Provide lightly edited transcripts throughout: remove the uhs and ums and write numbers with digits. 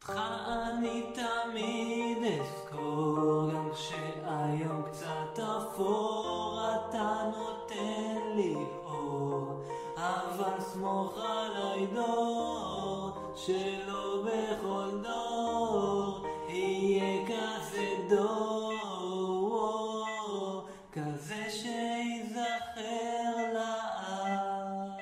אותך אני תמיד אזכור, גם כשהיום קצת אפור, אתה נותן לי אור, אבל סמוך עליי דור, שלא בכל דור יהיה כזה דור, כזה שיזכר לעד.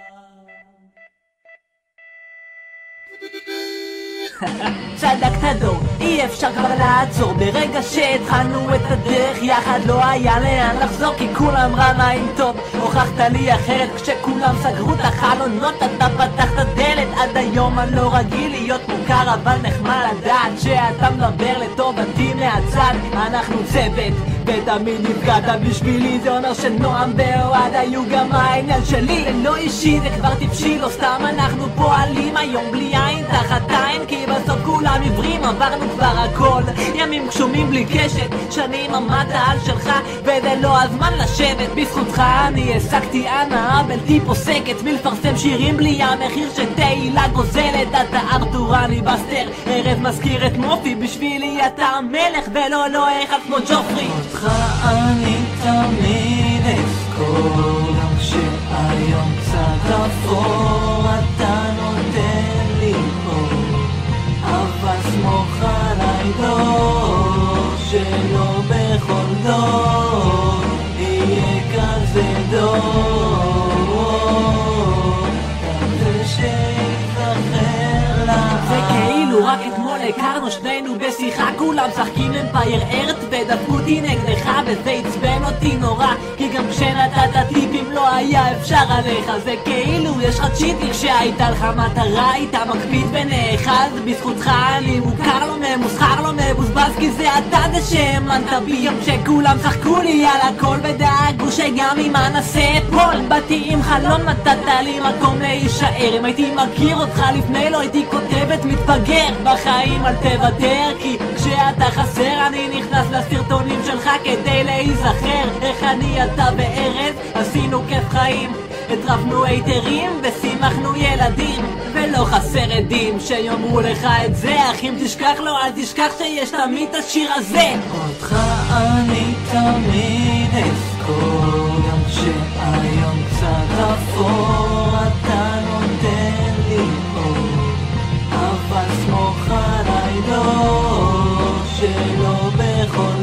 צדקת דור, אי אפשר כבר לעצור. ברגע שהתחלנו את הדרך יחד לא היה לאן לחזור, כי כולם רמאים טוב, הוכחת לי אחרת. כשכולם סגרו את החלונות אתה פתחת דלת. עד היום אני לא רגיל להיות מוכר, אבל נחמד לדעת שאתה מדבר לטובתי מהצד. אנחנו צוות ותמיד נפגעת בשבילי, זה אומר שנועם ואוהד היו גם העניין שלי. זה לא אישי, זה כבר טיפשי, לא סתם אנחנו פועלים היום בלי עין תחת עין, כי בסוף כולם עיוורים, עברנו כבר הכל. ימים גשומים בלי קשת, שנים עמדת על שלך וזה לא הזמן לשבת. בזכותך אני השגתי הנאה בלתי פוסקת, מלפרסם שירים בלי המחיר שתהילה גוזלת. אתה ארתור אני בסטר, ערב מזכיר את מופי, בשבילי אתה המלך ולא אחד כמו ג'ופרי. אותך אני תמיד אזכור, גם כשהיום קצת אפור, אתה נותן לי אור, אבל סמוך עליי דור, שלא בכל דור יהיה כזה דור, כזה שיזכר לעד. זה כאילו רק אתמול הכרנו שנינו בשיחה, כולם שחקים אמפייר ארט ודפקו אותי נגדך, וזה עצבן אותי נורא, כי גם כשנתת טיפים לא היה אפשר עליך. זה כאילו יש לך צ'יטים שהייתה לך מטרה, היית מקפיד ונאחז. בזכותך אני מוכר לא ממוסחר לא מבוזבז, כי זה אתה זה שהאמנת בי גם כשכולם צחקו לי על הכל ודאגו שגם אם אנסה אפול. באתי עם חלום, נתת לי מקום להישאר, אם הייתי מכיר אותך לפני לא הייתי כותבת מתפגר. בחיים אל תוותר, כי כשאתה חסר אני נכנס לסרטונים שלך כדי להיזכר איך אני אתה בארץ עשינו כיף חיים, הטרפנו היתרים ושימחנו ילדים, ולא חסר עדים שיאמרו לך את זה, אך אם תשכח לו אל תשכח שיש תמיד את השיר הזה. אותך אני תמיד אזכור, גם כשהיום קצת אפור, אתה נותן לי אור, אבל סמוך עליי דור, שלא בכל